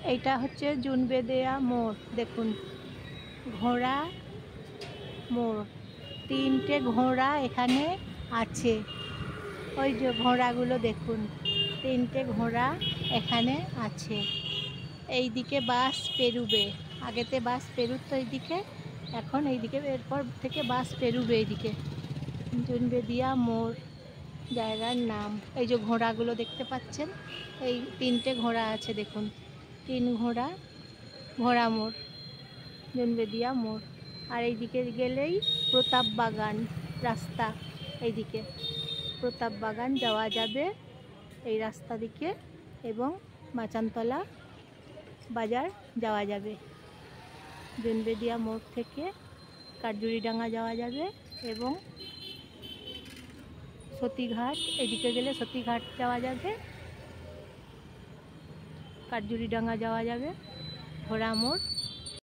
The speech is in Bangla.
এইটা হচ্ছে জুনবেদিয়া মোড়। দেখুন ঘোড়া মোড়, তিনটে ঘোড়া এখানে আছে। ওই যে ঘোড়াগুলো দেখুন, তিনটে ঘোড়া এখানে আছে। এইদিকে বাস পেরুবে, আগেতে বাস পেরুতো এইদিকে, এখন এইদিকে এরপর থেকে বাস পেরুবে এইদিকে। জুনবেদিয়া মোড় জায়গার নাম। এই যে ঘোড়াগুলো দেখতে পাচ্ছেন, এই তিনটে ঘোড়া আছে দেখুন, তিন ঘোড়া, ঘোড়া মোড়, জুনবেদিয়া মোড়। আর এইদিকে গেলেই প্রতাপ বাগান রাস্তা, এইদিকে প্রতাপ বাগান যাওয়া যাবে এই রাস্তা দিকে, এবং মাচানতলা বাজার যাওয়া যাবে। জুনবেদিয়া মোড় থেকে কাঠজুড়িডাঙ্গা যাওয়া যাবে, এবং সতীঘাট, এদিকে গেলে সতীঘাট যাওয়া যাবে, কাঠজুড়িডাঙ্গা যাওয়া যাবে, ঘোড়া মোড়